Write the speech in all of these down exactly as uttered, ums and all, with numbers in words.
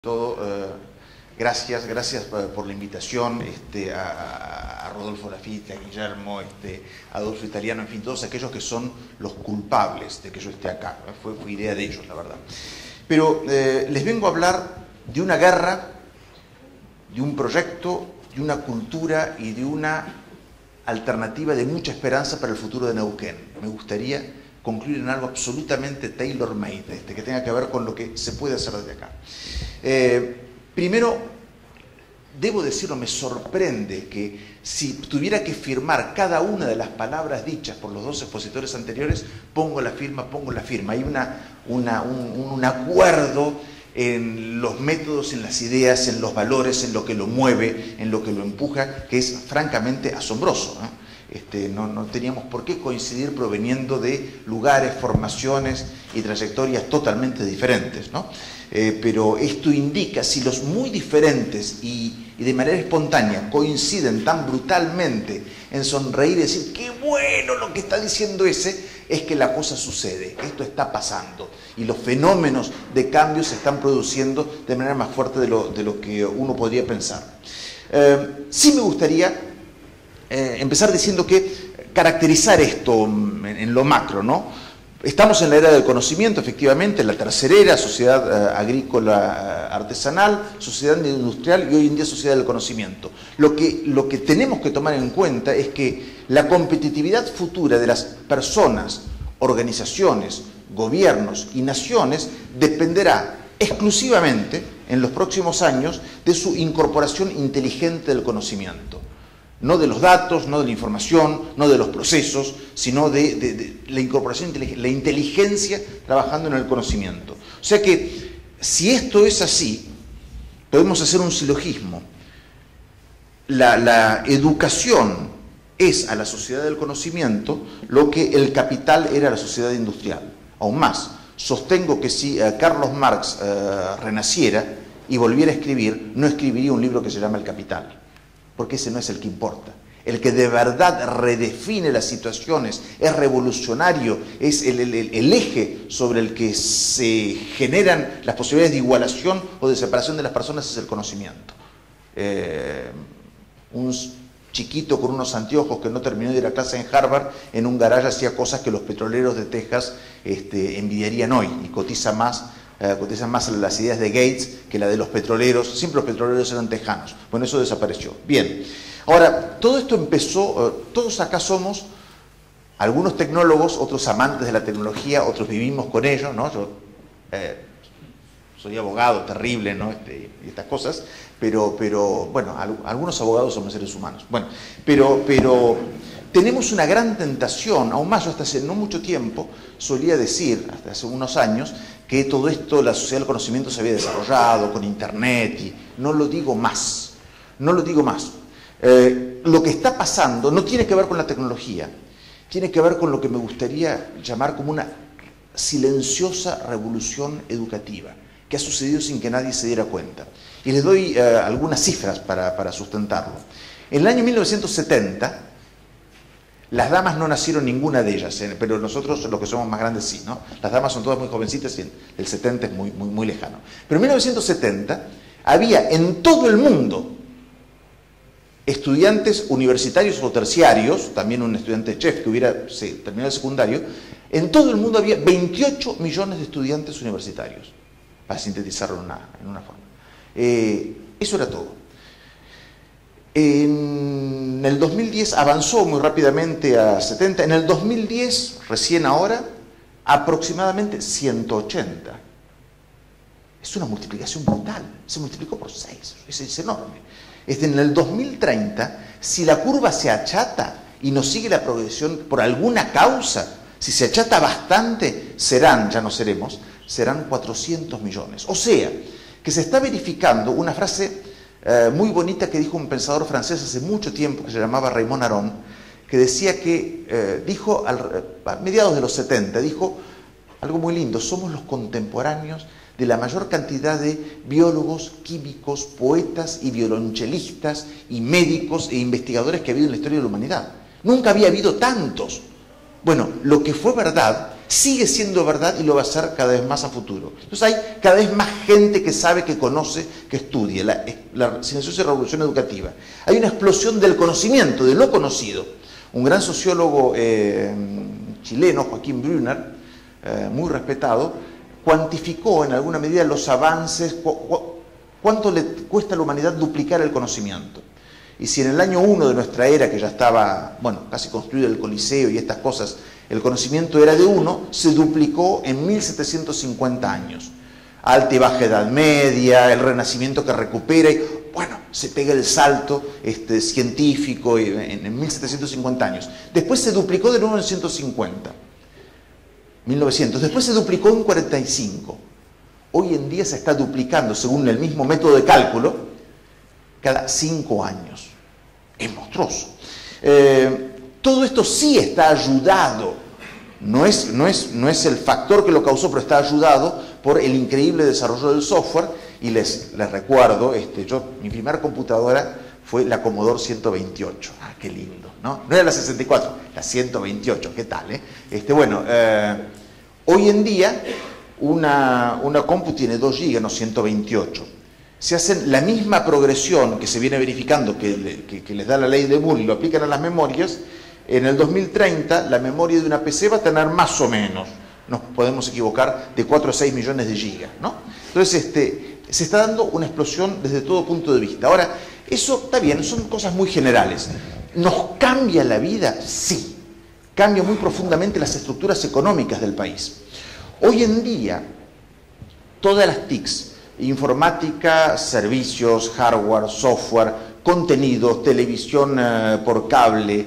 Todo, eh, gracias, gracias por la invitación este, a, a Rodolfo Lafitte, a Guillermo, este, a Adolfo Italiano, en fin, todos aquellos que son los culpables de que yo esté acá. Fue, fue idea de ellos, la verdad. Pero eh, les vengo a hablar de una guerra, de un proyecto, de una cultura y de una alternativa de mucha esperanza para el futuro de Neuquén. Me gustaría concluir en algo absolutamente tailor-made, este, que tenga que ver con lo que se puede hacer desde acá. Eh, primero, debo decirlo, me sorprende que si tuviera que firmar cada una de las palabras dichas por los dos expositores anteriores, pongo la firma, pongo la firma. Hay una, una, un, un acuerdo en los métodos, en las ideas, en los valores, en lo que lo mueve, en lo que lo empuja, que es francamente asombroso, ¿no? Este, no, no teníamos por qué coincidir proveniendo de lugares, formaciones y trayectorias totalmente diferentes, ¿no? Eh, pero esto indica, si los muy diferentes y, y de manera espontánea coinciden tan brutalmente en sonreír y decir qué bueno lo que está diciendo ese, es que la cosa sucede, esto está pasando y los fenómenos de cambio se están produciendo de manera más fuerte de lo, de lo que uno podría pensar. Eh, sí me gustaría Eh, empezar diciendo que caracterizar esto en, en lo macro, ¿no? Estamos en la era del conocimiento, efectivamente, la tercera era, sociedad eh, agrícola eh, artesanal, sociedad industrial y hoy en día sociedad del conocimiento. Lo que, lo que tenemos que tomar en cuenta es que la competitividad futura de las personas, organizaciones, gobiernos y naciones dependerá exclusivamente en los próximos años de su incorporación inteligente del conocimiento. No de los datos, no de la información, no de los procesos, sino de, de, de la incorporación, la inteligencia trabajando en el conocimiento. O sea que, si esto es así, podemos hacer un silogismo. La, la educación es a la sociedad del conocimiento lo que el capital era a la sociedad industrial. Aún más, sostengo que si eh, Carlos Marx eh, renaciera y volviera a escribir, no escribiría un libro que se llama El Capital, porque ese no es el que importa. El que de verdad redefine las situaciones, es revolucionario, es el, el, el eje sobre el que se generan las posibilidades de igualación o de separación de las personas, es el conocimiento. Eh, un chiquito con unos anteojos que no terminó de ir a clase en Harvard, en un garaje hacía cosas que los petroleros de Texas este, envidiarían hoy, y cotiza más Eh, cotizan más las ideas de Gates que la de los petroleros. Siempre los petroleros eran tejanos. Bueno, eso desapareció. Bien. Ahora, todo esto empezó, eh, todos acá somos algunos tecnólogos, otros amantes de la tecnología, otros vivimos con ello, ¿no? Yo eh, soy abogado, terrible, ¿no? Este, y estas cosas, pero, pero bueno, al, algunos abogados somos seres humanos. Bueno, pero, pero tenemos una gran tentación, aún más yo hasta hace no mucho tiempo solía decir, hasta hace unos años, que todo esto, la sociedad del conocimiento se había desarrollado con internet, y no lo digo más, no lo digo más. Eh, lo que está pasando no tiene que ver con la tecnología, tiene que ver con lo que me gustaría llamar como una silenciosa revolución educativa, que ha sucedido sin que nadie se diera cuenta. Y les doy eh, algunas cifras para, para sustentarlo. En el año mil novecientos setenta, las damas no nacieron ninguna de ellas, eh, pero nosotros, los que somos más grandes, sí, ¿no? Las damas son todas muy jovencitas y el setenta es muy, muy, muy lejano. Pero en mil novecientos setenta había en todo el mundo estudiantes universitarios o terciarios, también un estudiante chef que hubiera sí, terminado el secundario, en todo el mundo había veintiocho millones de estudiantes universitarios, para sintetizarlo en una, en una forma. Eh, eso era todo. En el dos mil diez avanzó muy rápidamente a setenta, en el dos mil diez, recién ahora, aproximadamente ciento ochenta. Es una multiplicación brutal, se multiplicó por seis, es, es enorme. Es en el dos mil treinta, si la curva se achata y nos sigue la progresión por alguna causa, si se achata bastante, serán, ya no seremos, serán cuatrocientos millones. O sea, que se está verificando una frase Eh, muy bonita que dijo un pensador francés hace mucho tiempo, que se llamaba Raymond Aron, que decía que, eh, dijo al, a mediados de los setenta, dijo algo muy lindo: somos los contemporáneos de la mayor cantidad de biólogos, químicos, poetas y violonchelistas y médicos e investigadores que ha habido en la historia de la humanidad. Nunca había habido tantos. Bueno, lo que fue verdad sigue siendo verdad y lo va a ser cada vez más a futuro. Entonces hay cada vez más gente que sabe, que conoce, que estudia. La, la silenciosa revolución educativa. Hay una explosión del conocimiento, de lo conocido. Un gran sociólogo eh, chileno, Joaquín Brunner, eh, muy respetado, cuantificó en alguna medida los avances, cu cu cuánto le cuesta a la humanidad duplicar el conocimiento. Y si en el año uno de nuestra era, que ya estaba, bueno, casi construido el Coliseo y estas cosas, el conocimiento era de uno, se duplicó en mil setecientos cincuenta años. Alta y baja Edad Media, el Renacimiento que recupera, y bueno, se pega el salto este, científico en, en mil setecientos cincuenta años. Después se duplicó de nuevo en ciento cincuenta, mil novecientos. Después se duplicó en cuarenta y cinco. Hoy en día se está duplicando, según el mismo método de cálculo, cada cinco años. Es monstruoso. Eh, todo esto sí está ayudado, no es, no, es, no es el factor que lo causó, pero está ayudado por el increíble desarrollo del software. Y les, les recuerdo, este, yo, mi primera computadora fue la Commodore ciento veintiocho. Ah, qué lindo, ¿no? No era la sesenta y cuatro, la ciento veintiocho, ¿qué tal? Eh? Este, bueno, eh, hoy en día una, una compu tiene dos gigas, no ciento veintiocho. Se hacen la misma progresión que se viene verificando, que, le, que, que les da la ley de Moore y lo aplican a las memorias. En el dos mil treinta la memoria de una P C va a tener más o menos, nos podemos equivocar, de cuatro a seis millones de gigas, ¿no? Entonces, este, se está dando una explosión desde todo punto de vista. Ahora, eso está bien, son cosas muy generales. ¿Nos cambia la vida? Sí. Cambia muy profundamente las estructuras económicas del país. Hoy en día, todas las T I Cs, informática, servicios, hardware, software, contenidos, televisión eh, por cable,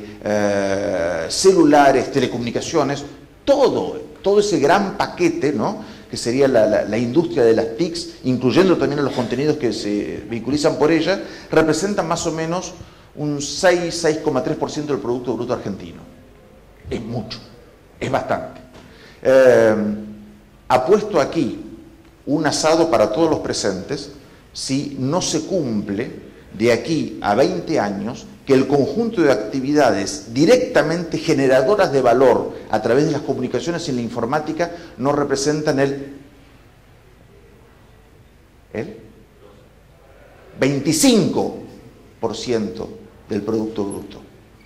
eh, celulares, telecomunicaciones, todo, todo ese gran paquete, ¿no?, que sería la, la, la industria de las T I Cs, incluyendo también los contenidos que se vehiculizan por ella, representan más o menos un seis, seis coma tres por ciento del Producto Bruto Argentino. Es mucho, es bastante. Eh, apuesto aquí un asado para todos los presentes si no se cumple de aquí a veinte años que el conjunto de actividades directamente generadoras de valor a través de las comunicaciones y la informática no representan el, el veinticinco por ciento del Producto Bruto.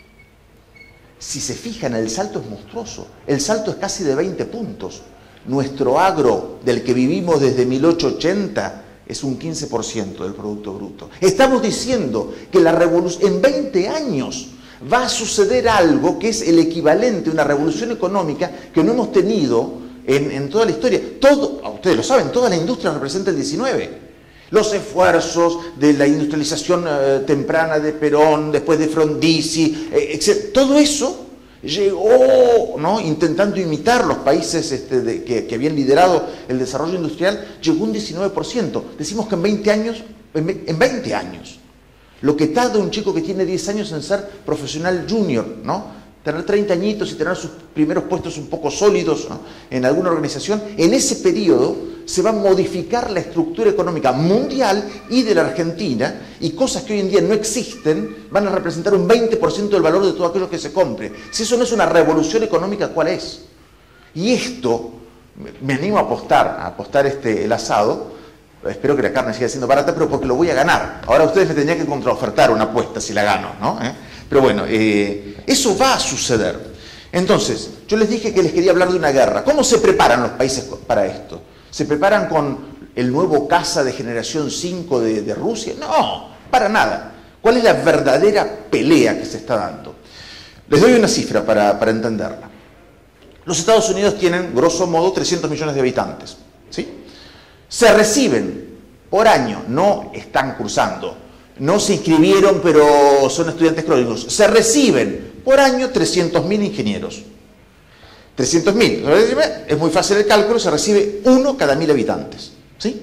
Si se fijan, el salto es monstruoso. El salto es casi de veinte puntos. Nuestro agro, del que vivimos desde mil ochocientos ochenta, es un quince por ciento del Producto Bruto. Estamos diciendo que la revolución, en veinte años va a suceder algo que es el equivalente a una revolución económica que no hemos tenido en, en toda la historia. Todo, ustedes lo saben, toda la industria representa el diecinueve. Los esfuerzos de la industrialización eh, temprana de Perón, después de Frondizi, eh, etcétera, todo eso llegó, ¿no?, intentando imitar los países este, de, que, que habían liderado el desarrollo industrial, llegó un diecinueve por ciento. Decimos que en veinte años, en veinte años, lo que tarda un chico que tiene diez años en ser profesional junior, ¿no?, tener treinta añitos y tener sus primeros puestos un poco sólidos, ¿no?, en alguna organización, en ese periodo se va a modificar la estructura económica mundial y de la Argentina, y cosas que hoy en día no existen van a representar un veinte por ciento del valor de todo aquello que se compre. Si eso no es una revolución económica, ¿cuál es? Y esto, me animo a apostar, a apostar este, el asado, espero que la carne siga siendo barata, pero porque lo voy a ganar. Ahora ustedes me tendrían que contraofertar una apuesta si la gano, ¿no? ¿Eh? Pero bueno, eh, eso va a suceder. Entonces, yo les dije que les quería hablar de una guerra. ¿Cómo se preparan los países para esto? ¿Se preparan con el nuevo caza de generación cinco de, de Rusia? No, para nada. ¿Cuál es la verdadera pelea que se está dando? Les doy una cifra para, para entenderla. Los Estados Unidos tienen, grosso modo, trescientos millones de habitantes, ¿sí? Se reciben por año, no están cursando, no se inscribieron pero son estudiantes crónicos, se reciben por año trescientos mil ingenieros. trescientos mil, es muy fácil el cálculo, se recibe uno cada mil habitantes, ¿sí?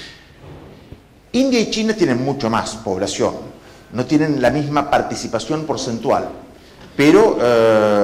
India y China tienen mucho más población, no tienen la misma participación porcentual, pero eh,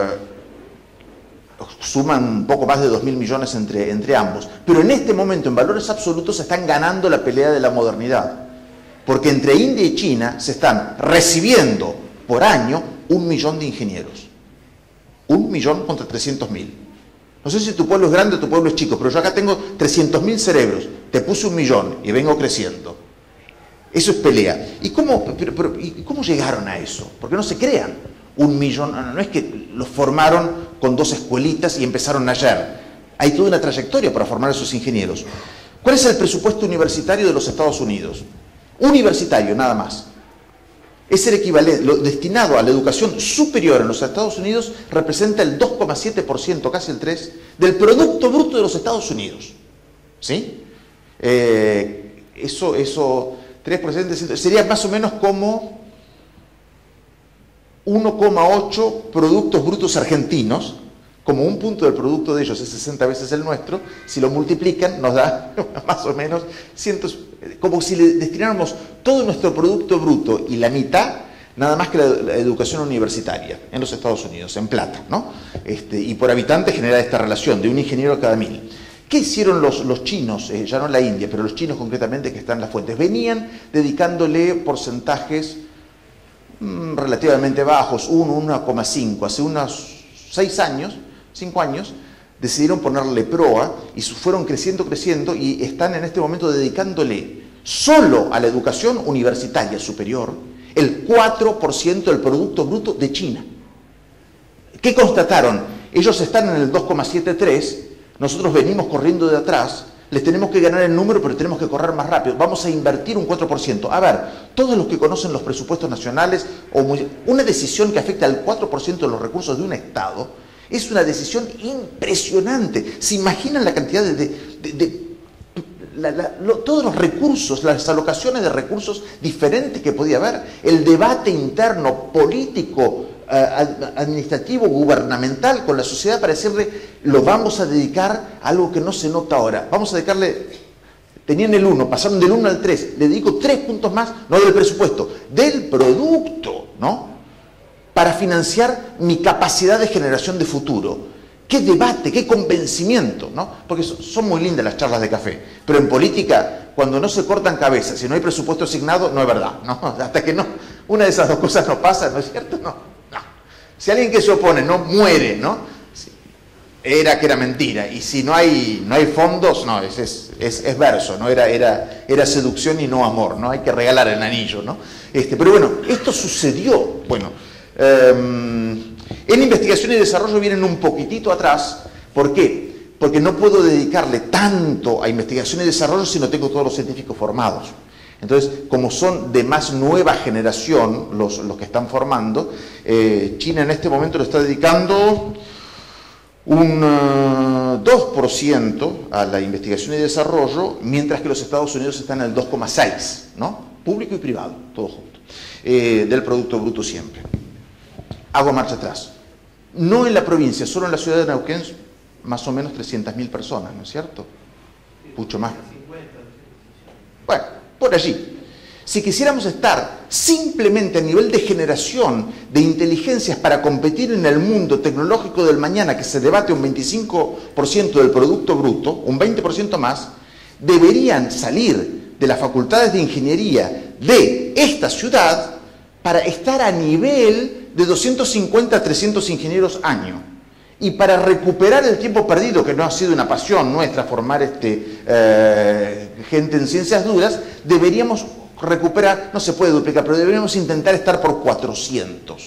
suman un poco más de dos mil millones entre, entre ambos. Pero en este momento, en valores absolutos, se están ganando la pelea de la modernidad, porque entre India y China se están recibiendo por año un millón de ingenieros. Un millón contra trescientos mil. No sé si tu pueblo es grande o tu pueblo es chico, pero yo acá tengo trescientos mil cerebros, te puse un millón y vengo creciendo. Eso es pelea. ¿Y cómo, pero, pero, ¿y cómo llegaron a eso? Porque no se crean un millón, no, no es que los formaron con dos escuelitas y empezaron ayer. Hay toda una trayectoria para formar a esos ingenieros. ¿Cuál es el presupuesto universitario de los Estados Unidos? Universitario, nada más. Es el equivalente, lo destinado a la educación superior en los Estados Unidos representa el dos coma siete por ciento, casi el tres por ciento, del Producto Bruto de los Estados Unidos. ¿Sí? Eh, eso, eso, tres por ciento sería más o menos como uno coma ocho productos brutos argentinos. Como un punto del producto de ellos es sesenta veces el nuestro, si lo multiplican nos da más o menos cientos, como si le destináramos todo nuestro producto bruto y la mitad, nada más que la, la educación universitaria en los Estados Unidos, en plata, ¿no? Este, y por habitante genera esta relación de un ingeniero cada mil. ¿Qué hicieron los, los chinos, eh, ya no la India, pero los chinos concretamente que están en las fuentes? Venían dedicándole porcentajes mmm, relativamente bajos, uno, uno coma cinco, hace unos seis años, cinco años, decidieron ponerle proa y fueron creciendo, creciendo y están en este momento dedicándole solo a la educación universitaria superior el cuatro por ciento del Producto Bruto de China. ¿Qué constataron? Ellos están en el dos coma setenta y tres, nosotros venimos corriendo de atrás, les tenemos que ganar el número, pero tenemos que correr más rápido. Vamos a invertir un cuatro por ciento. A ver, todos los que conocen los presupuestos nacionales, o muy, una decisión que afecta al cuatro por ciento de los recursos de un Estado, es una decisión impresionante. ¿Se imaginan la cantidad de... de, de, de la, la, lo, todos los recursos, las alocaciones de recursos diferentes que podía haber? El debate interno, político, eh, administrativo, gubernamental con la sociedad para decirle, lo vamos a dedicar a algo que no se nota ahora. Vamos a dedicarle... Tenían el uno, pasaron del uno al tres. Le dedico tres puntos más, no del presupuesto, del producto, ¿no? Para financiar mi capacidad de generación de futuro. Qué debate, qué convencimiento, ¿no? Porque son muy lindas las charlas de café, pero en política, cuando no se cortan cabezas, si no hay presupuesto asignado, no es verdad, ¿no? Hasta que no, una de esas dos cosas no pasa, ¿no es cierto? No, no. Si alguien que se opone no muere, ¿no? Era que era mentira, y si no hay, no hay fondos, no, es, es, es, es verso, ¿no? Era, era, era seducción y no amor, ¿no? Hay que regalar el anillo, ¿no? Este, pero bueno, esto sucedió, bueno... Um, en investigación y desarrollo vienen un poquitito atrás. ¿Por qué? Porque no puedo dedicarle tanto a investigación y desarrollo si no tengo todos los científicos formados. Entonces, como son de más nueva generación los, los que están formando, eh, China en este momento le está dedicando un uh, dos por ciento a la investigación y desarrollo, mientras que los Estados Unidos están en el dos coma seis por ciento, ¿no? Público y privado, todo junto, eh, del Producto Bruto siempre. Hago marcha atrás. No en la provincia, solo en la ciudad de Neuquén, más o menos trescientas mil personas, ¿no es cierto? Mucho más. Bueno, por allí. Si quisiéramos estar simplemente a nivel de generación de inteligencias para competir en el mundo tecnológico del mañana, que se debate un veinticinco por ciento del Producto Bruto, un veinte por ciento más, deberían salir de las facultades de ingeniería de esta ciudad para estar a nivel de doscientos cincuenta a trescientos ingenieros año. Y para recuperar el tiempo perdido, que no ha sido una pasión nuestra formar este, eh, gente en ciencias duras, deberíamos recuperar, no se puede duplicar, pero deberíamos intentar estar por cuatrocientos.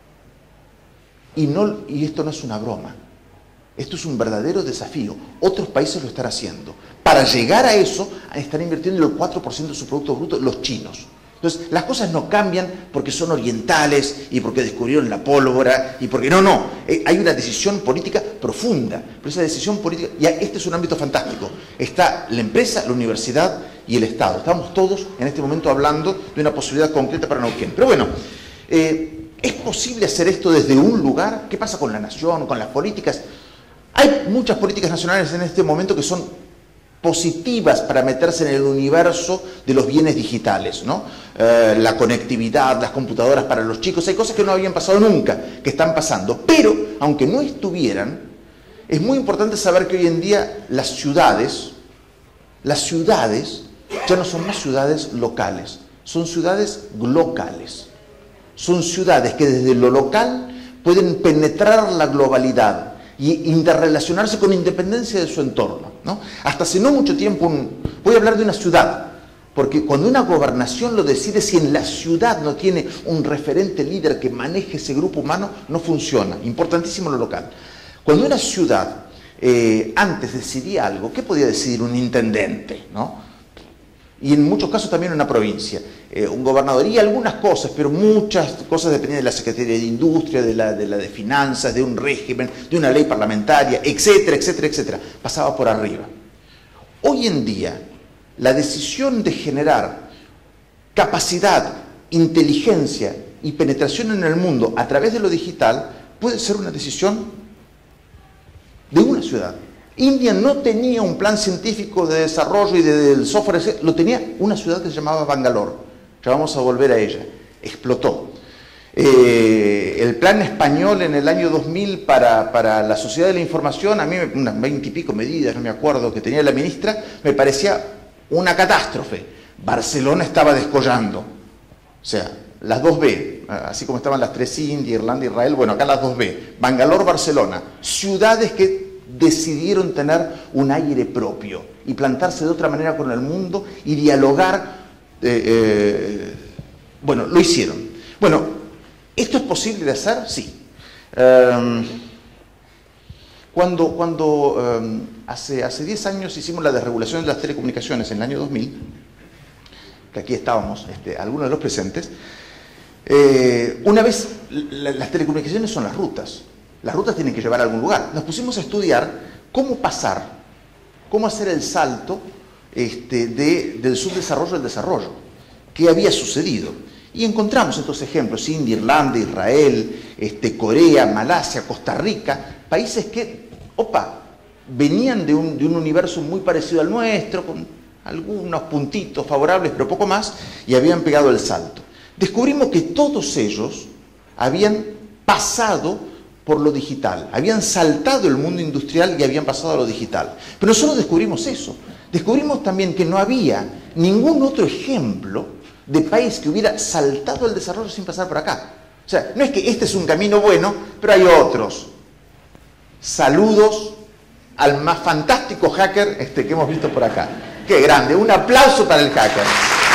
Y, no, y esto no es una broma. Esto es un verdadero desafío. Otros países lo están haciendo. Para llegar a eso, están invirtiendo el cuatro por ciento de su Producto Bruto los chinos. Entonces, las cosas no cambian porque son orientales y porque descubrieron la pólvora y porque... No, no, eh, hay una decisión política profunda, pero esa decisión política... Y este es un ámbito fantástico. Está la empresa, la universidad y el Estado. Estamos todos en este momento hablando de una posibilidad concreta para Neuquén. Pero bueno, eh, ¿es posible hacer esto desde un lugar? ¿Qué pasa con la nación, con las políticas? Hay muchas políticas nacionales en este momento que son positivas para meterse en el universo de los bienes digitales, ¿no? Eh, la conectividad, las computadoras para los chicos, hay cosas que no habían pasado nunca, que están pasando, pero aunque no estuvieran, es muy importante saber que hoy en día las ciudades, las ciudades ya no son más ciudades locales, son ciudades glocales, son ciudades que desde lo local pueden penetrar la globalidad. y interrelacionarse con independencia de su entorno, ¿no? Hasta hace no mucho tiempo, un, voy a hablar de una ciudad, porque cuando una gobernación lo decide, si en la ciudad no tiene un referente líder que maneje ese grupo humano, no funciona. Importantísimo lo local. Cuando una ciudad eh, antes decidía algo, ¿qué podía decidir un intendente, ¿no? Y en muchos casos también una provincia. Eh, un gobernador y algunas cosas, pero muchas cosas dependían de la Secretaría de Industria, de la, de la de Finanzas, de un régimen, de una ley parlamentaria, etcétera, etcétera, etcétera. Pasaba por arriba. Hoy en día, la decisión de generar capacidad, inteligencia y penetración en el mundo a través de lo digital puede ser una decisión de una ciudad. India no tenía un plan científico de desarrollo y de, del software, lo tenía una ciudad que se llamaba Bangalore. Ya vamos a volver a ella. Explotó. Eh, el plan español en el año dos mil para, para la sociedad de la información, a mí unas veinte y pico medidas, no me acuerdo, que tenía la ministra, me parecía una catástrofe. Barcelona estaba descollando. O sea, las dos B, así como estaban las tres India, Irlanda, Israel, bueno, acá las dos B. Bangalore, Barcelona. Ciudades que decidieron tener un aire propio y plantarse de otra manera con el mundo y dialogar. Eh, eh, bueno, lo hicieron. Bueno, ¿esto es posible de hacer? Sí. Um, cuando cuando um, hace, hace diez años hicimos la desregulación de las telecomunicaciones en el año dos mil, que aquí estábamos, este, algunos de los presentes, eh, una vez, la, las telecomunicaciones son las rutas. Las rutas tienen que llevar a algún lugar. Nos pusimos a estudiar cómo pasar, cómo hacer el salto este, de, del subdesarrollo al desarrollo, qué había sucedido. Y encontramos estos ejemplos: India, Irlanda, Israel, este, Corea, Malasia, Costa Rica, países que, opa, venían de un, de un universo muy parecido al nuestro, con algunos puntitos favorables, pero poco más, y habían pegado el salto. Descubrimos que todos ellos habían pasado por lo digital, habían saltado el mundo industrial y habían pasado a lo digital. Pero no solo descubrimos eso, descubrimos también que no había ningún otro ejemplo de país que hubiera saltado el desarrollo sin pasar por acá. O sea, no es que este es un camino bueno, pero hay otros. Saludos al más fantástico hacker este, que hemos visto por acá. ¡Qué grande! Un aplauso para el hacker.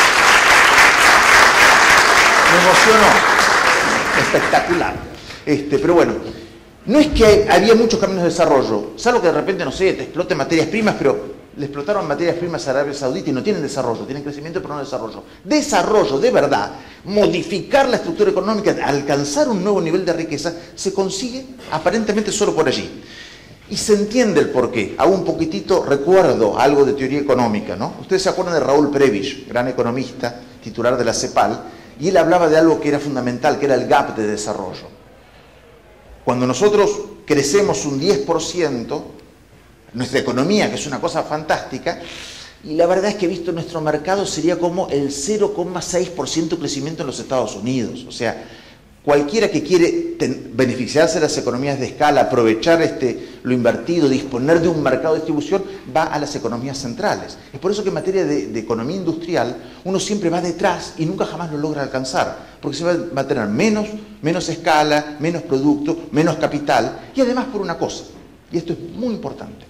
Me emocionó. Espectacular. Este, pero bueno, no es que había muchos caminos de desarrollo, salvo que de repente, no sé, te exploten materias primas, pero le explotaron materias primas a Arabia Saudita y no tienen desarrollo, tienen crecimiento pero no desarrollo. Desarrollo, de verdad, modificar la estructura económica, alcanzar un nuevo nivel de riqueza, se consigue aparentemente solo por allí. Y se entiende el porqué. Hago un poquitito, recuerdo algo de teoría económica, ¿no? Ustedes se acuerdan de Raúl Prebisch, gran economista, titular de la CEPAL, y él hablaba de algo que era fundamental, que era el gap de desarrollo. Cuando nosotros crecemos un diez por ciento, nuestra economía, que es una cosa fantástica, y la verdad es que visto nuestro mercado sería como el cero coma seis por ciento de crecimiento en los Estados Unidos. O sea, cualquiera que quiere beneficiarse de las economías de escala, aprovechar este, lo invertido, disponer de un mercado de distribución, va a las economías centrales. Es por eso que en materia de, de economía industrial uno siempre va detrás y nunca jamás lo logra alcanzar, porque se va, va a tener menos, menos escala, menos producto, menos capital, y además por una cosa, y esto es muy importante.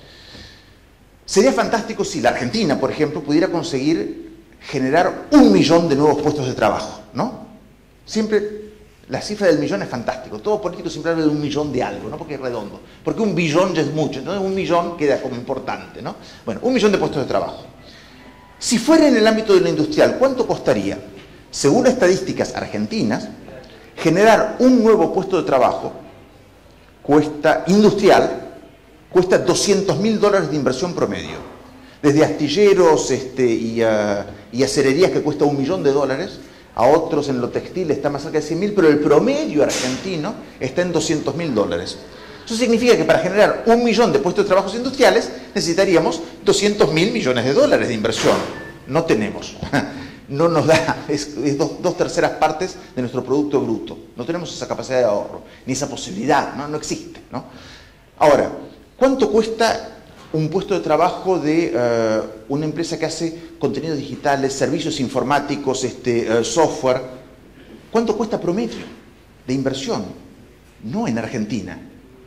Sería fantástico si la Argentina, por ejemplo, pudiera conseguir generar un millón de nuevos puestos de trabajo, ¿no? Siempre la cifra del millón es fantástico. Todo político siempre habla de un millón de algo, ¿no? Porque es redondo. Porque un billón ya es mucho, entonces un millón queda como importante, ¿no? Bueno, un millón de puestos de trabajo. Si fuera en el ámbito de lo industrial, ¿cuánto costaría? Según estadísticas argentinas, generar un nuevo puesto de trabajo cuesta, industrial, cuesta doscientos mil dólares de inversión promedio. Desde astilleros este, y, uh, y acererías que cuesta un millón de dólares, a otros en lo textil está más cerca de cien mil, pero el promedio argentino está en doscientos mil dólares. Eso significa que para generar un millón de puestos de trabajo industriales necesitaríamos doscientos mil millones de dólares de inversión. No tenemos. No nos da, es, es dos, dos terceras partes de nuestro producto bruto. No tenemos esa capacidad de ahorro, ni esa posibilidad, no, no existe, ¿no? Ahora, ¿cuánto cuesta un puesto de trabajo de uh, una empresa que hace contenidos digitales, servicios informáticos, este, uh, software? ¿Cuánto cuesta promedio de inversión? No en Argentina.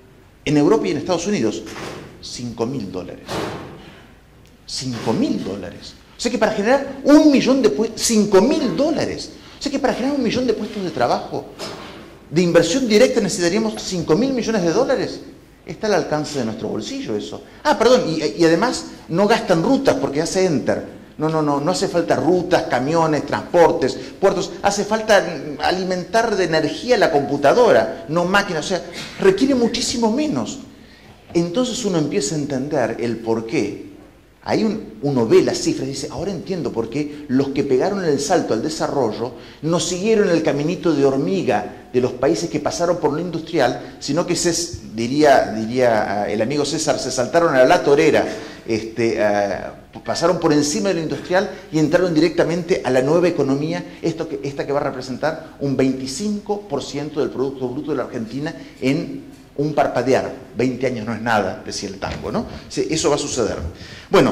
En Europa y en Estados Unidos, cinco mil dólares. cinco mil dólares. O sea que para generar un millón de puestos, cinco mil dólares. O sea que para generar un millón de puestos de trabajo, de inversión directa, necesitaríamos cinco mil millones de dólares. Está al alcance de nuestro bolsillo eso. Ah, perdón, y, y además no gastan rutas porque hace enter. No, no, no, no hace falta rutas, camiones, transportes, puertos. Hace falta alimentar de energía la computadora, no máquinas. O sea, requiere muchísimo menos. Entonces uno empieza a entender el por qué. Ahí un, uno ve las cifras y dice, ahora entiendo por qué los que pegaron el salto al desarrollo no siguieron el caminito de hormiga de los países que pasaron por lo industrial, sino que se, diría, diría el amigo César, se saltaron a la torera, este, uh, pasaron por encima de lo industrial y entraron directamente a la nueva economía, esto que, esta que va a representar un veinticinco por ciento del Producto Bruto de la Argentina en un parpadear. veinte años no es nada, decía el tango, ¿no? Eso va a suceder. Bueno,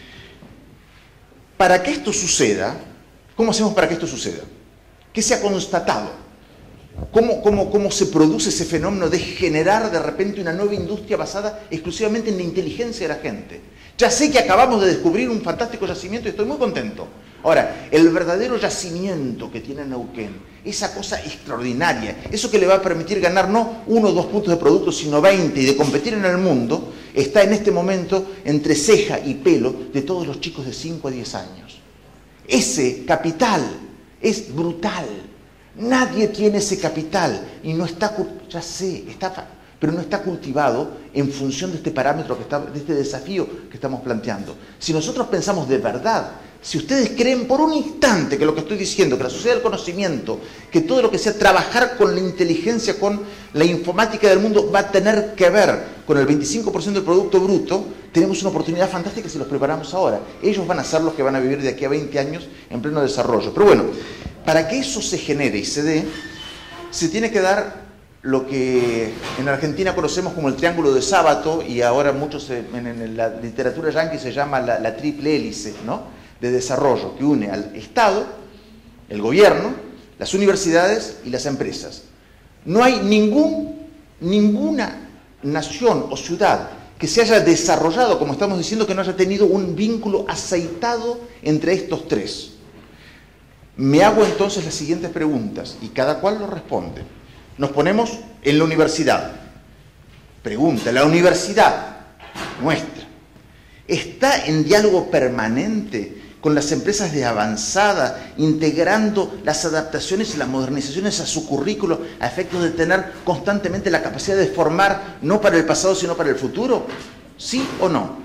para que esto suceda, ¿cómo hacemos para que esto suceda? ¿Qué se ha constatado? ¿Cómo, cómo, cómo se produce ese fenómeno de generar de repente una nueva industria basada exclusivamente en la inteligencia de la gente? Ya sé que acabamos de descubrir un fantástico yacimiento y estoy muy contento. Ahora, el verdadero yacimiento que tiene Neuquén, esa cosa extraordinaria, eso que le va a permitir ganar no uno o dos puntos de producto, sino veinte y de competir en el mundo, está en este momento entre ceja y pelo de todos los chicos de cinco a diez años. Ese capital es brutal. Nadie tiene ese capital y no está, ya sé, está, pero no está cultivado en función de este parámetro, que está, de este desafío que estamos planteando. Si nosotros pensamos de verdad, si ustedes creen por un instante que lo que estoy diciendo, que la sociedad del conocimiento, que todo lo que sea trabajar con la inteligencia, con la informática del mundo, va a tener que ver con el veinticinco por ciento del Producto Bruto, tenemos una oportunidad fantástica si los preparamos ahora. Ellos van a ser los que van a vivir de aquí a veinte años en pleno desarrollo. Pero bueno, para que eso se genere y se dé, se tiene que dar lo que en Argentina conocemos como el triángulo de Sábato, y ahora muchos en, en la literatura yanqui se llama la, la triple hélice, ¿no?, de desarrollo, que une al Estado, el gobierno, las universidades y las empresas. No hay ningún, ninguna nación o ciudad que se haya desarrollado, como estamos diciendo, que no haya tenido un vínculo aceitado entre estos tres. Me hago entonces las siguientes preguntas y cada cual lo responde. Nos ponemos en la universidad. Pregunta, ¿la universidad nuestra está en diálogo permanente con las empresas de avanzada, integrando las adaptaciones y las modernizaciones a su currículo a efectos de tener constantemente la capacidad de formar no para el pasado sino para el futuro? ¿Sí o no?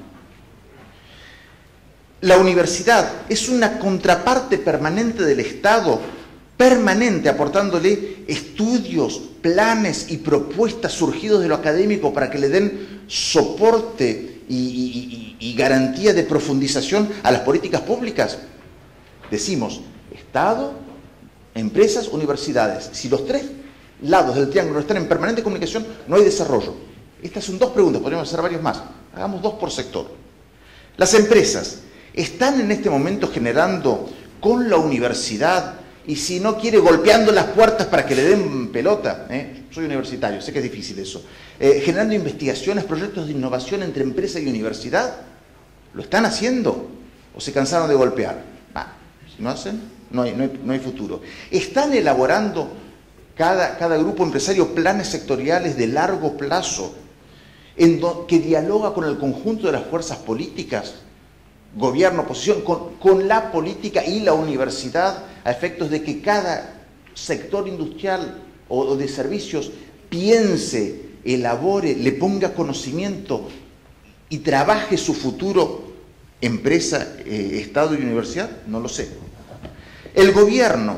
La universidad es una contraparte permanente del Estado, permanente, aportándole estudios, planes y propuestas surgidos de lo académico para que le den soporte y, y, y, y garantía de profundización a las políticas públicas. Decimos, Estado, empresas, universidades. Si los tres lados del triángulo están en permanente comunicación, no hay desarrollo. Estas son dos preguntas, podríamos hacer varios más. Hagamos dos por sector. Las empresas están en este momento generando con la universidad, y si no quiere, golpeando las puertas para que le den pelota. ¿eh? Soy universitario, sé que es difícil eso. Eh, generando investigaciones, proyectos de innovación entre empresa y universidad. ¿Lo están haciendo? ¿O se cansaron de golpear? Ah, si no hacen, no hay, no hay, no hay futuro. ¿Están elaborando cada, cada grupo empresario planes sectoriales de largo plazo en do, que dialoga con el conjunto de las fuerzas políticas? Gobierno, oposición, con, con la política y la universidad, a efectos de que cada sector industrial o, o de servicios piense, elabore, le ponga conocimiento y trabaje su futuro, empresa, eh, Estado y universidad. No lo sé. El gobierno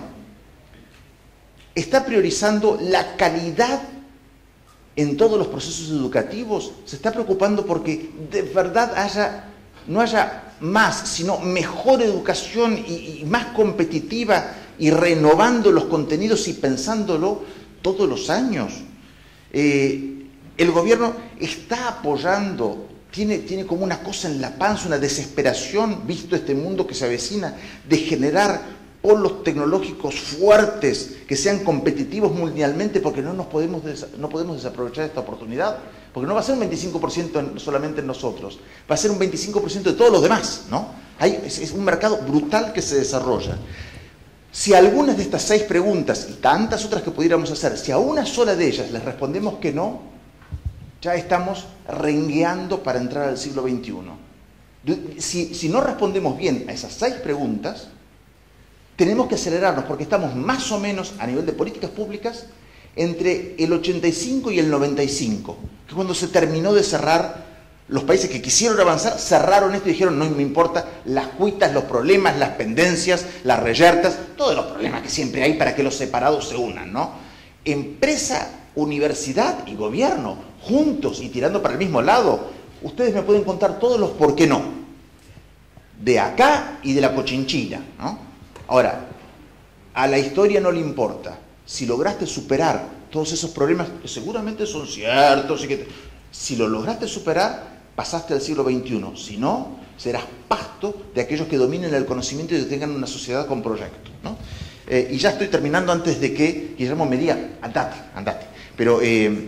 está priorizando la calidad en todos los procesos educativos, se está preocupando porque de verdad haya, no haya más, sino mejor educación y, y más competitiva, y renovando los contenidos y pensándolo todos los años. Eh, el gobierno está apoyando, tiene, tiene como una cosa en la panza, una desesperación, visto este mundo que se avecina, de generar polos tecnológicos fuertes que sean competitivos mundialmente, porque no nos podemos, no podemos desaprovechar esta oportunidad, porque no va a ser un veinticinco por ciento en, solamente en nosotros, va a ser un veinticinco por ciento de todos los demás, ¿no? Hay, es, es un mercado brutal que se desarrolla. Si a algunas de estas seis preguntas y tantas otras que pudiéramos hacer, si a una sola de ellas les respondemos que no, ya estamos rengueando para entrar al siglo veintiuno. Si, si no respondemos bien a esas seis preguntas, tenemos que acelerarnos, porque estamos más o menos a nivel de políticas públicas entre el ochenta y cinco y el noventa y cinco, que cuando se terminó de cerrar, los países que quisieron avanzar cerraron esto y dijeron: no me importa las cuitas, los problemas, las pendencias, las reyertas, todos los problemas que siempre hay para que los separados se unan, ¿no? Empresa, universidad y gobierno, juntos y tirando para el mismo lado, ustedes me pueden contar todos los por qué no, de acá y de la Cochinchina, ¿no? Ahora, a la historia no le importa si lograste superar todos esos problemas, que seguramente son ciertos, y que te, si lo lograste superar, pasaste al siglo veintiuno. Si no, serás pasto de aquellos que dominen el conocimiento y que tengan una sociedad con proyectos, ¿no? Eh, y ya estoy terminando antes de que Guillermo me diga: andate, andate. Pero eh,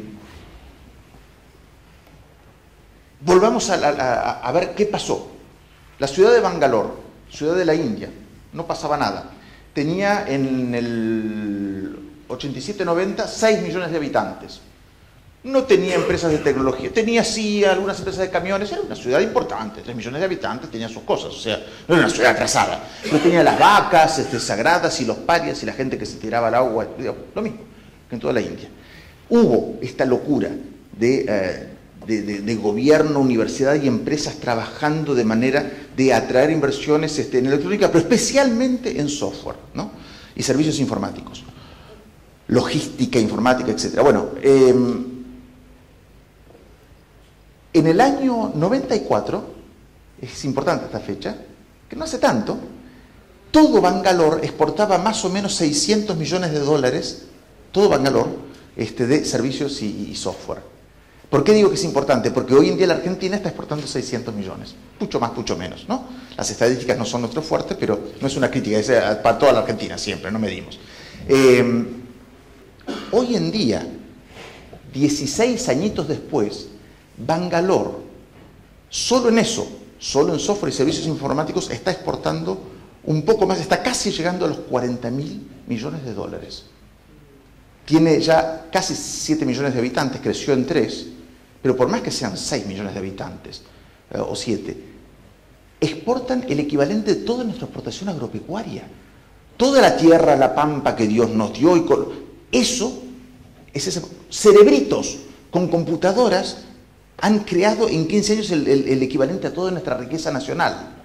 volvamos a, a, a ver qué pasó. La ciudad de Bangalore, ciudad de la India, no pasaba nada. Tenía en el ochenta y siete noventa seis millones de habitantes. No tenía empresas de tecnología, tenía sí algunas empresas de camiones, era una ciudad importante, tres millones de habitantes, tenía sus cosas, o sea, no era una ciudad atrasada. No tenía las vacas este, sagradas y los parias y la gente que se tiraba al agua, lo mismo que en toda la India. Hubo esta locura de, eh, de, de, de gobierno, universidad y empresas trabajando de manera de atraer inversiones este, en electrónica, pero especialmente en software, ¿no? Y servicios informáticos, logística, informática, etcétera. Bueno, eh, en el año noventa y cuatro, es importante esta fecha, que no hace tanto, todo Bangalore exportaba más o menos seiscientos millones de dólares, todo Bangalore, este, de servicios y, y software. ¿Por qué digo que es importante? Porque hoy en día la Argentina está exportando seiscientos millones, mucho más, mucho menos, ¿no? Las estadísticas no son nuestro fuerte, pero no es una crítica, es para toda la Argentina siempre, no medimos. Eh, hoy en día, dieciséis añitos después, Bangalore, solo en eso, solo en software y servicios informáticos, está exportando un poco más, está casi llegando a los cuarenta mil millones de dólares. Tiene ya casi siete millones de habitantes, creció en tres, pero por más que sean seis millones de habitantes, eh, o siete, exportan el equivalente de toda nuestra exportación agropecuaria. Toda la tierra, la pampa que Dios nos dio, y con, eso, es ese, cerebritos con computadoras han creado en quince años el, el, el equivalente a toda nuestra riqueza nacional.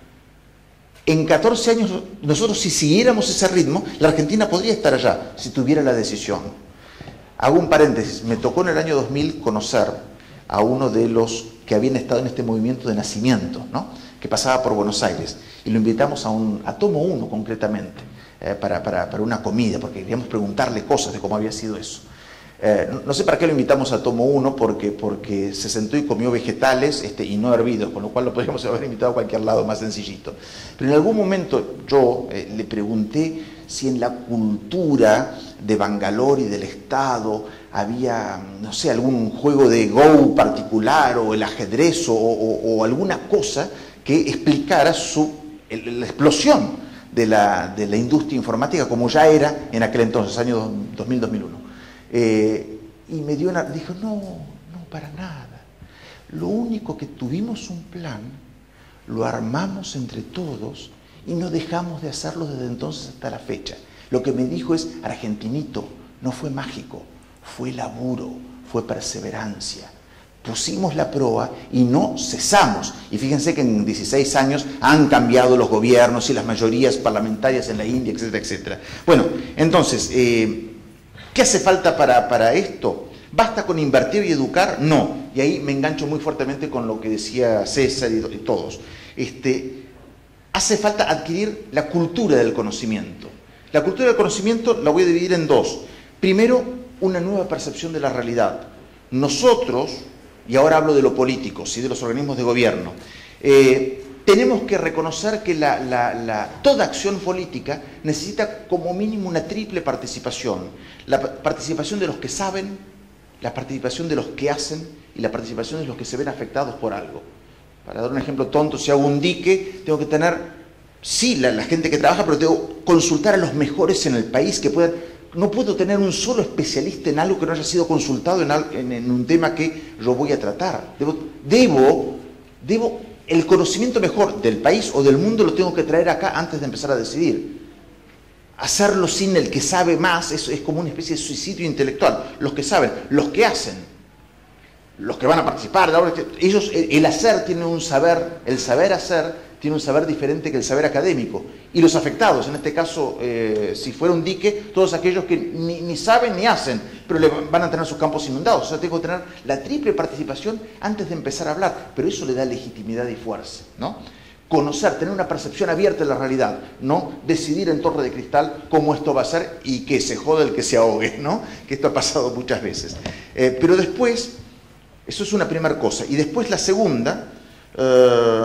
En catorce años, nosotros si siguiéramos ese ritmo, la Argentina podría estar allá, si tuviera la decisión. Hago un paréntesis, me tocó en el año dos mil conocer a uno de los que habían estado en este movimiento de nacimiento, ¿no? Que pasaba por Buenos Aires, y lo invitamos a, un, a Tomo uno concretamente, eh, para, para, para una comida, porque queríamos preguntarle cosas de cómo había sido eso. Eh, no, no sé para qué lo invitamos a Tomo uno, porque, porque se sentó y comió vegetales este, y no hervidos, con lo cual lo podríamos haber invitado a cualquier lado más sencillito. Pero en algún momento yo eh, le pregunté si en la cultura de Bangalore y del Estado había, no sé, algún juego de Go particular, o el ajedrez, o, o, o alguna cosa que explicara su, el, la explosión de la, de la industria informática como ya era en aquel entonces, año dos mil, dos mil uno. Eh, y me dio una, dijo, no, no, para nada. Lo único que tuvimos un plan, lo armamos entre todos y no dejamos de hacerlo desde entonces hasta la fecha. Lo que me dijo es: argentinito, no fue mágico, fue laburo, fue perseverancia. Pusimos la proa y no cesamos. Y fíjense que en dieciséis años han cambiado los gobiernos y las mayorías parlamentarias en la India, etcétera, etcétera. Bueno, entonces, eh, ¿qué hace falta para, para esto? ¿Basta con invertir y educar? No. Y ahí me engancho muy fuertemente con lo que decía César y, y todos. Este, hace falta adquirir la cultura del conocimiento. La cultura del conocimiento la voy a dividir en dos. Primero, una nueva percepción de la realidad. Nosotros, y ahora hablo de lo político, ¿sí? De los organismos de gobierno, eh, tenemos que reconocer que la, la, la, toda acción política necesita como mínimo una triple participación. La participación de los que saben, la participación de los que hacen y la participación de los que se ven afectados por algo. Para dar un ejemplo tonto, si hago un dique, tengo que tener, sí, la, la gente que trabaja, pero tengo que consultar a los mejores en el país que puedan. No puedo tener un solo especialista en algo que no haya sido consultado en, en, en un tema que yo voy a tratar. Debo, debo, debo, el conocimiento mejor del país o del mundo lo tengo que traer acá antes de empezar a decidir. Hacerlo sin el que sabe más es, es como una especie de suicidio intelectual. Los que saben, los que hacen, los que van a participar, ellos, el, el hacer tiene un saber, el saber hacer tiene un saber diferente que el saber académico. Y los afectados, en este caso, eh, si fuera un dique, todos aquellos que ni, ni saben ni hacen, pero le van a tener sus campos inundados. O sea, tengo que tener la triple participación antes de empezar a hablar, pero eso le da legitimidad y fuerza, ¿no? Conocer, tener una percepción abierta de la realidad, no decidir en torre de cristal cómo esto va a ser y que se jode el que se ahogue, ¿no? Que esto ha pasado muchas veces. Eh, pero después, eso es una primera cosa. Y después la segunda, eh,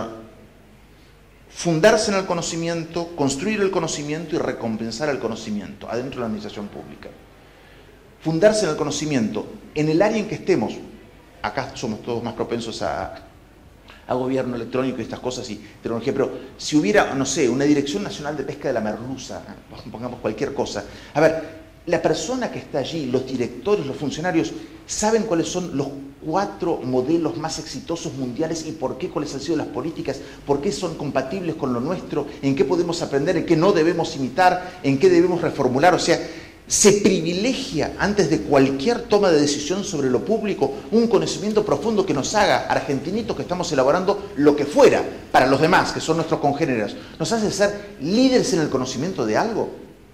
fundarse en el conocimiento, construir el conocimiento y recompensar el conocimiento adentro de la administración pública. Fundarse en el conocimiento en el área en que estemos. Acá somos todos más propensos a, a gobierno electrónico y estas cosas y tecnología, pero si hubiera, no sé, una Dirección Nacional de Pesca de la Merluza, pongamos cualquier cosa. A ver, la persona que está allí, los directores, los funcionarios, saben cuáles son los cuatro modelos más exitosos mundiales y por qué, cuáles han sido las políticas, por qué son compatibles con lo nuestro, en qué podemos aprender, en qué no debemos imitar, en qué debemos reformular. O sea, se privilegia antes de cualquier toma de decisión sobre lo público un conocimiento profundo que nos haga, argentinitos que estamos elaborando lo que fuera, para los demás, que son nuestros congéneres, nos hace ser líderes en el conocimiento de algo.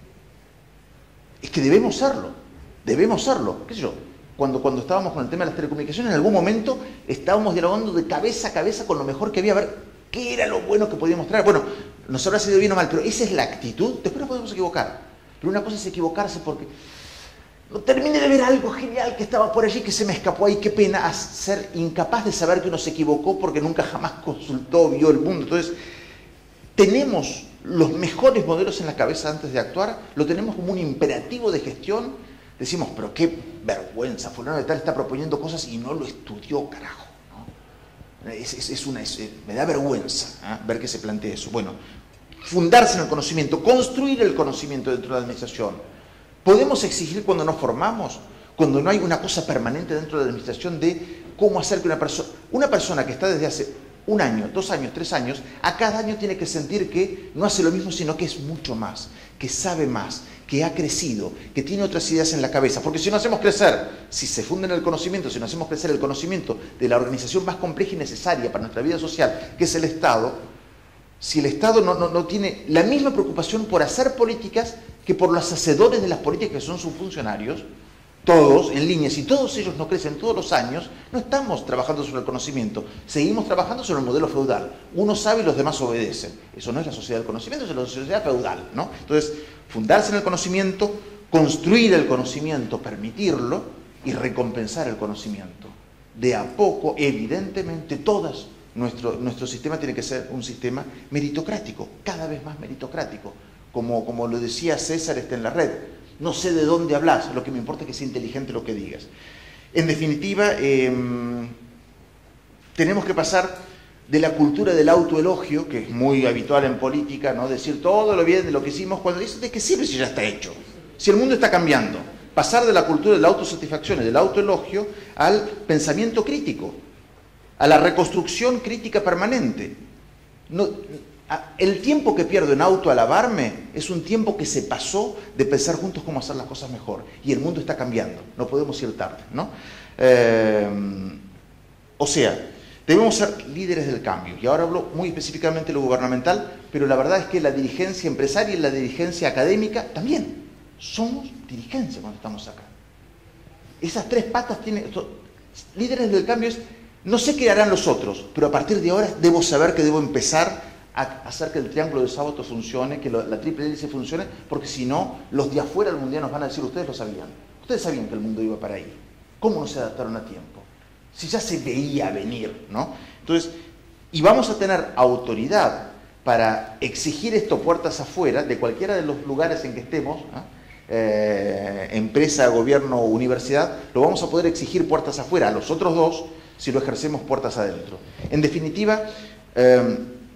Es que debemos serlo, debemos serlo, qué sé yo. Cuando, cuando estábamos con el tema de las telecomunicaciones, en algún momento estábamos dialogando de cabeza a cabeza con lo mejor que había, a ver qué era lo bueno que podíamos traer. Bueno, nos habrá sido bien o mal, pero esa es la actitud. Después nos podemos equivocar. Pero una cosa es equivocarse porque no terminé de ver algo genial que estaba por allí que se me escapó ahí, qué pena, a ser incapaz de saber que uno se equivocó porque nunca jamás consultó, vio el mundo. Entonces, tenemos los mejores modelos en la cabeza antes de actuar, lo tenemos como un imperativo de gestión. Decimos, pero qué vergüenza, fulano de tal está proponiendo cosas y no lo estudió, carajo, ¿no? Es, es, es una, es, me da vergüenza, ¿eh? ver que se plantee eso. Bueno, fundarse en el conocimiento, construir el conocimiento dentro de la administración. ¿Podemos exigir cuando nos formamos? Cuando no hay una cosa permanente dentro de la administración de cómo hacer que una persona, una persona que está desde hace un año, dos años, tres años, a cada año tiene que sentir que no hace lo mismo, sino que es mucho más, que sabe más, que ha crecido, que tiene otras ideas en la cabeza. Porque si no hacemos crecer, si se funde en el conocimiento, si no hacemos crecer el conocimiento de la organización más compleja y necesaria para nuestra vida social, que es el Estado, si el Estado no, no, no tiene la misma preocupación por hacer políticas que por los hacedores de las políticas que son sus funcionarios, todos en línea, si todos ellos no crecen todos los años, no estamos trabajando sobre el conocimiento, seguimos trabajando sobre el modelo feudal. Uno sabe y los demás obedecen. Eso no es la sociedad del conocimiento, es la sociedad feudal, ¿no? Entonces, fundarse en el conocimiento, construir el conocimiento, permitirlo y recompensar el conocimiento. De a poco, evidentemente, todas, nuestro, nuestro sistema tiene que ser un sistema meritocrático, cada vez más meritocrático. Como, como lo decía César, está en la red. No sé de dónde hablas, lo que me importa es que sea inteligente lo que digas. En definitiva, eh, tenemos que pasar de la cultura del autoelogio, que es muy habitual en política, ¿no? Decir todo lo bien de lo que hicimos, cuando dices, ¿de qué sirve si ya está hecho? Si el mundo está cambiando. Pasar de la cultura de la autosatisfacción y del autoelogio al pensamiento crítico, a la reconstrucción crítica permanente. No, el tiempo que pierdo en autoalabarme es un tiempo que se pasó de pensar juntos cómo hacer las cosas mejor. Y el mundo está cambiando, no podemos ir tarde, ¿no? Eh, o sea, debemos ser líderes del cambio. Y ahora hablo muy específicamente de lo gubernamental, pero la verdad es que la dirigencia empresaria y la dirigencia académica también somos dirigencia cuando estamos acá. Esas tres patas tienen... Líderes del cambio es, no sé qué harán los otros, pero a partir de ahora debo saber que debo empezar a hacer que el triángulo de sábado funcione, que la triple hélice funcione, porque si no, los de afuera del mundial nos van a decir, ustedes lo sabían, ustedes sabían que el mundo iba para ahí, ¿cómo no se adaptaron a tiempo? Si ya se veía venir, ¿no? Entonces, Y vamos a tener autoridad para exigir esto puertas afuera de cualquiera de los lugares en que estemos, ¿eh? Eh, empresa, gobierno, universidad, lo vamos a poder exigir puertas afuera a los otros dos si lo ejercemos puertas adentro. En definitiva, eh,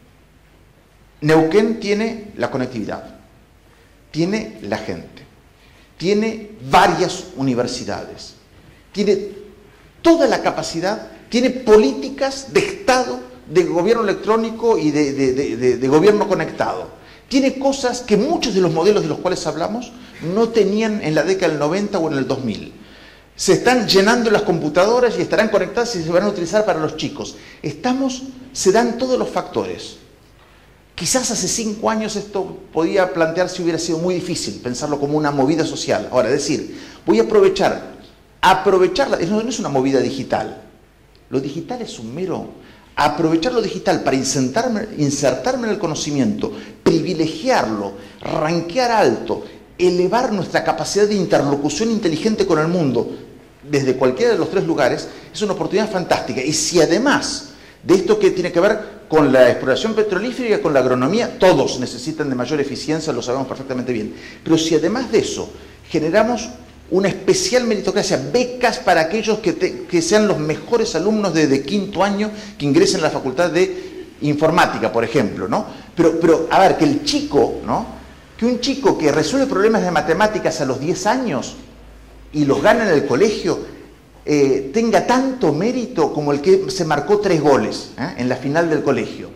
Neuquén tiene la conectividad, tiene la gente, tiene varias universidades, tiene toda la capacidad, tiene políticas de Estado, de gobierno electrónico y de, de, de, de, de gobierno conectado. Tiene cosas que muchos de los modelos de los cuales hablamos no tenían en la década del noventa o en el dos mil. Se están llenando las computadoras y estarán conectadas y se van a utilizar para los chicos. Estamos, se dan todos los factores. Quizás hace cinco años esto podía plantearse y hubiera sido muy difícil pensarlo como una movida social. Ahora, es decir, voy a aprovechar, aprovecharla, no, no es una movida digital. Lo digital es un mero... Aprovechar lo digital para insertarme, insertarme en el conocimiento, privilegiarlo, rankear alto, elevar nuestra capacidad de interlocución inteligente con el mundo desde cualquiera de los tres lugares, es una oportunidad fantástica. Y si además de esto que tiene que ver con la exploración petrolífera y con la agronomía, todos necesitan de mayor eficiencia, lo sabemos perfectamente bien, pero si además de eso generamos una especial meritocracia, becas para aquellos que, te, que sean los mejores alumnos de, de quinto año que ingresen a la facultad de informática, por ejemplo, ¿no? Pero, pero a ver, que el chico, ¿no? Que un chico que resuelve problemas de matemáticas a los diez años y los gana en el colegio, eh, tenga tanto mérito como el que se marcó tres goles ¿eh? en la final del colegio.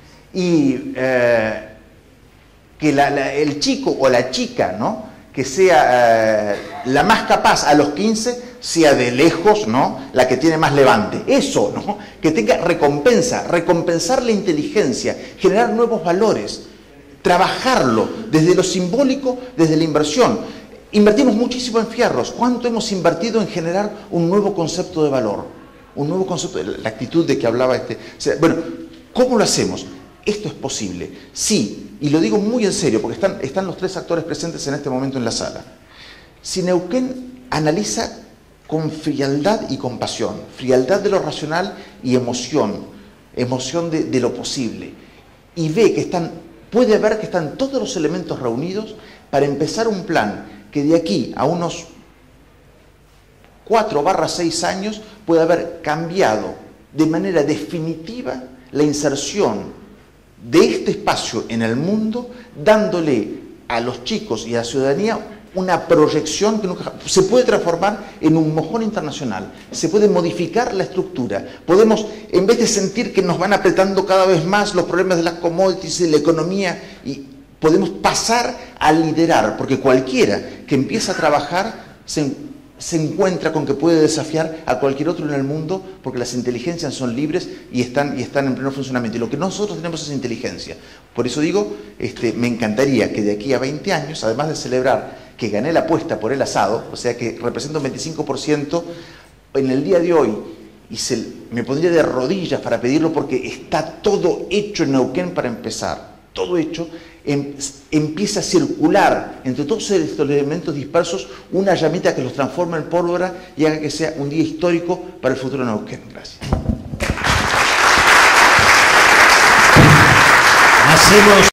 Y eh, que la, la, el chico o la chica, ¿no? que sea eh, la más capaz a los quince, sea de lejos, ¿no? la que tiene más levante. Eso, ¿no? que tenga recompensa, recompensar la inteligencia, generar nuevos valores, trabajarlo desde lo simbólico, desde la inversión. Invertimos muchísimo en fierros. ¿Cuánto hemos invertido en generar un nuevo concepto de valor? Un nuevo concepto, de la actitud de que hablaba este... O sea, bueno, ¿cómo lo hacemos? Esto es posible, sí, y lo digo muy en serio, porque están, están los tres actores presentes en este momento en la sala. Si Neuquén analiza con frialdad y compasión, frialdad de lo racional y emoción, emoción de, de lo posible, y ve que están, puede ver que están todos los elementos reunidos para empezar un plan que de aquí a unos cuatro barra seis años puede haber cambiado de manera definitiva la inserción de este espacio en el mundo, dándole a los chicos y a la ciudadanía una proyección que nunca, se puede transformar en un mojón internacional, se puede modificar la estructura, podemos, en vez de sentir que nos van apretando cada vez más los problemas de las commodities y la economía, y podemos pasar a liderar, porque cualquiera que empieza a trabajar se se encuentra con que puede desafiar a cualquier otro en el mundo, porque las inteligencias son libres y están, y están en pleno funcionamiento. Y lo que nosotros tenemos es inteligencia. Por eso digo, este, me encantaría que de aquí a veinte años, además de celebrar que gané la apuesta por el asado, o sea que representa un veinticinco por ciento, en el día de hoy, y se, me pondría de rodillas para pedirlo porque está todo hecho en Neuquén para empezar, todo hecho, em, empieza a circular entre todos estos elementos dispersos una llamita que los transforma en pólvora y haga que sea un día histórico para el futuro de Neuquén. Gracias. Hacemos